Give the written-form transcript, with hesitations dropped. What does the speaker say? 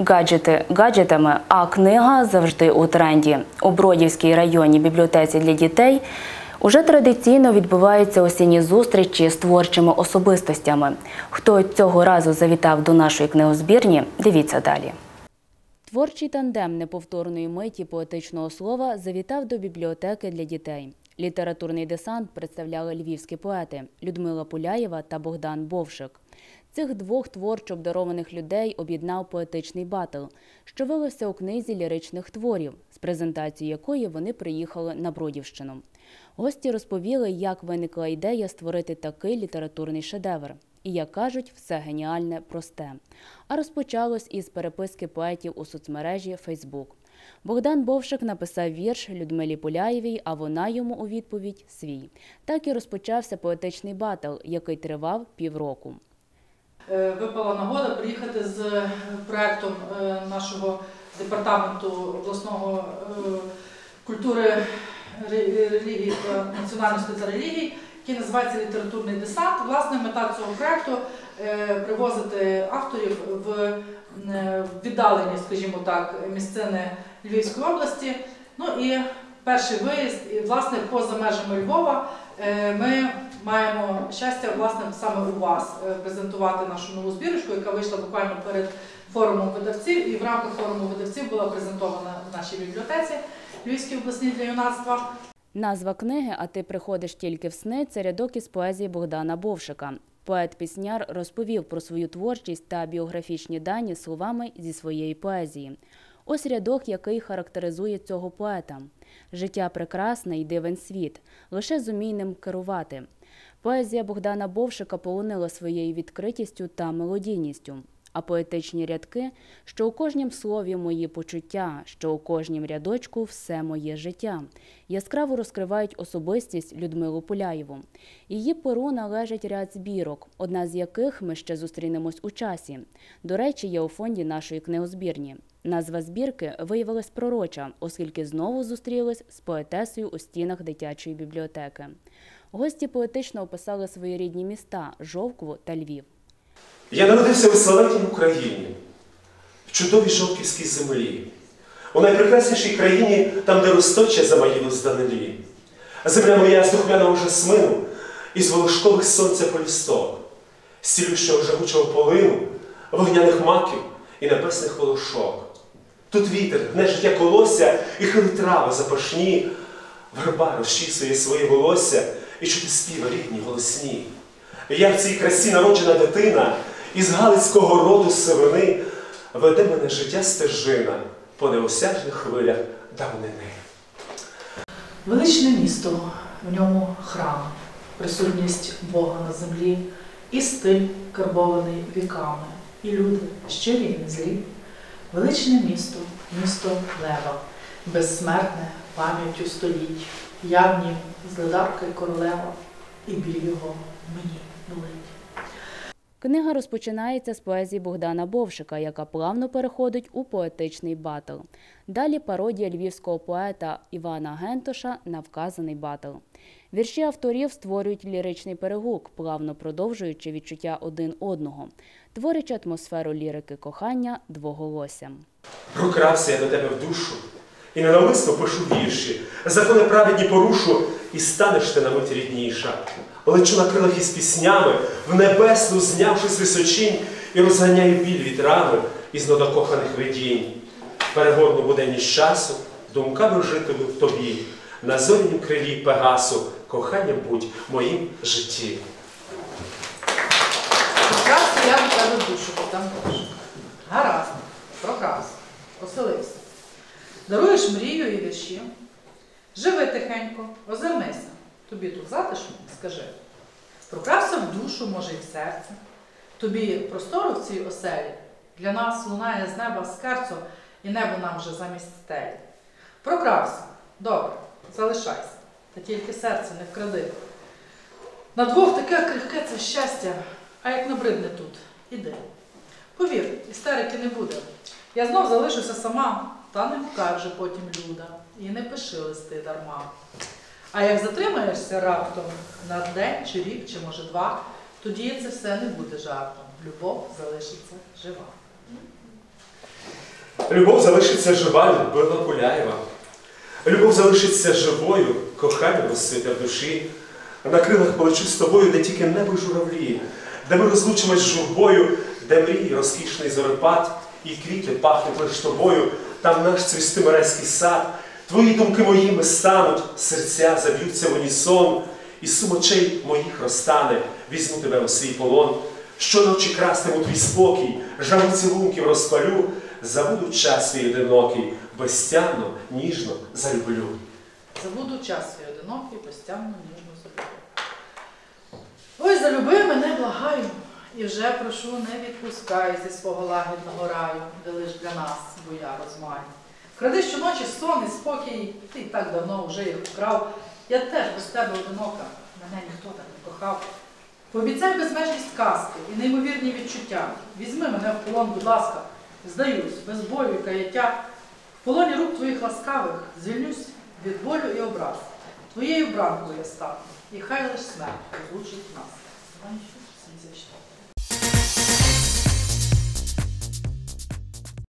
Гаджети гаджетами, а книга завжди у тренді. У Бродівській районній бібліотеці для дітей уже традиційно відбуваються осінні зустрічі з творчими особистостями. Хто цього разу завітав до нашої книгозбірні, дивіться далі. Творчий тандем неповторної миті поетичного слова завітав до бібліотеки для дітей. Літературний десант представляли львівські поети Людмила Пуляєва та Богдан Бовшик. Цих двох творчо обдарованих людей об'єднав поетичний батл, що вилився у книзі ліричних творів, з презентацією якої вони приїхали на Бродівщину. Гості розповіли, як виникла ідея створити такий літературний шедевр. І, як кажуть, все геніальне просте. А розпочалось із переписки поетів у соцмережі Facebook. Богдан Бовшик написав вірш Людмилі Пуляєвій, а вона йому у відповідь – свій. Так і розпочався поетичний батл, який тривав півроку. Випала нагода приїхати з проєктом нашого департаменту обласного культури, релігії та національності та релігій, який називається «Літературний десант». Власне, мета цього проєкту – привозити авторів в віддалені, скажімо так, місцини Львівської області. Ну і перший виїзд, і, власне, поза межами Львова ми маємо щастя, власне, саме у вас презентувати нашу нову збірочку, яка вийшла буквально перед форумом видавців, і в рамках форуму видавців була презентована в нашій бібліотеці Львівській обласній для юнацтва. Назва книги «А ти приходиш тільки в сни» – це рядок із поезії Богдана Бовшика. Поет-пісняр розповів про свою творчість та біографічні дані словами зі своєї поезії. Ось рядок, який характеризує цього поета. «Життя прекрасне й дивен світ, лише зумій ним керувати». Поезія Богдана Бовшика полонила своєю відкритістю та мелодійністю. А поетичні рядки, що у кожнім слові мої почуття, що у кожнім рядочку все моє життя, яскраво розкривають особистість Людмилу Пуляєву. Її перу належить ряд збірок, одна з яких ми ще зустрінемось у часі. До речі, є у фонді нашої книгозбірні. Назва збірки виявилась пророча, оскільки знову зустрілись з поетесою у стінах дитячої бібліотеки. Гості поетично описали свої рідні міста – Жовкву та Львів. Я народився у славетній Україні, в чудовій Жовківській землі, у найпрекраснішій країні, там, де розточе замаїло зданелі. Земля моя з духмяного жасмину, із волошкових сонця полісток, з цілющого жагучого полину, вогняних маків і небесних волошок. Тут вітер гне життя колосся і хилить трави запашні, верба розчісує своє волосся і чути співи рідні голосні. Я в цій красі народжена дитина, із галицького роду сивини веде мене життя стежина по неосяжних хвилях давнини. Величне місто, в ньому храм, присутність Бога на землі, і стиль, карбований віками, і люди щирі і незлі. Величне місто, місто лева, безсмертне пам'яттю століть, явні зледарка й королева, і біль його мені болить. Книга розпочинається з поезії Богдана Бовшика, яка плавно переходить у поетичний батл. Далі пародія львівського поета Івана Гентоша на вказаний батл. Вірші авторів створюють ліричний перегук, плавно продовжуючи відчуття один одного, творячи атмосферу лірики кохання двоголоссям. Прокрався я до тебе в душу, і ненавмисно пишу вірші, закони праведні порушу, і станеш ти на мить рідніша. Лечу на крилах із піснями, в небесну знявшись височінь, і розганяю біль вітрами із недокоханих видінь. Перегорну буденність часу, думками житиму в тобі, на зорянім крилі Пегасу, кохання будь в моїм житті. Прокрався я до тебе в душу, Богдан Бовшик. Гаразд, прокрався, оселився. Даруєш мрію і вірші. Живи тихенько, озирнися. Тобі тут затишно, скажи. Прокрався в душу, може і в серце. Тобі простору в цій оселі. Для нас лунає з неба скерцо, і небо нам вже замість стелі. Прокрався. Добре, залишайся. Та тільки серце не вкради. На двох таке крихке це щастя, а як набридне тут, іди. Повір, істерики не буде. Я знов залишуся сама, та не гукай вже потім люда. І не пиши листи дарма. А як затримаєшся раптом на день, чи рік, чи може два, тоді це все не буде жартом. Любов залишиться жива. Любов залишиться жива, Людмила Гуляєва. Любов залишиться живою, кохання розцвіте в душі. На крилах полечу з тобою, де тільки небо й журавлі, де ми розлучимось з журбою, де мрії розкішний зорепад, і квіти пахнуть лиш тобою, там наш цвістимирецький сад. Твої думки моїми стануть, серця заб'ються в унісон, і сум очей моїх розтане, візьму тебе у свій полон. Щоночі крастиму твій спокій, жагу цілунків розпалю, забуду час свій одинокий, безтямно, ніжно залюблю. Забуду час свій одинокий, безтямно, ніжно залюблю. Ой, залюби мене, благаю, і вже прошу, не відпускай зі свого лагідного раю, де лиш для нас боя розмаю. Кради щоночі сон і спокій, ти й так давно вже їх вкрав. Я теж без тебе одинока, мене ніхто так не кохав. Пообіцяй безмежність казки і неймовірні відчуття. Візьми мене в полон, будь ласка, здаюсь, без бою і каяття. В полоні рук твоїх ласкавих звільнюсь від болю і образ. Твоєю бранкою я стану, і хай лиш смерть розлучить нас.